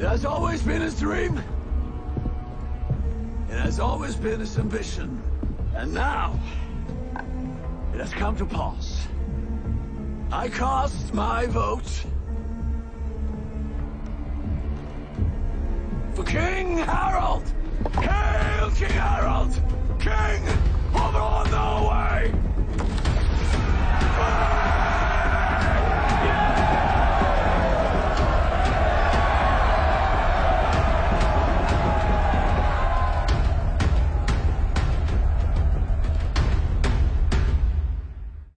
has always been his dream. It has always been his ambition. And now, it has come to pass. I cast my vote for King Harald! Hail King Harald! King of all Norway!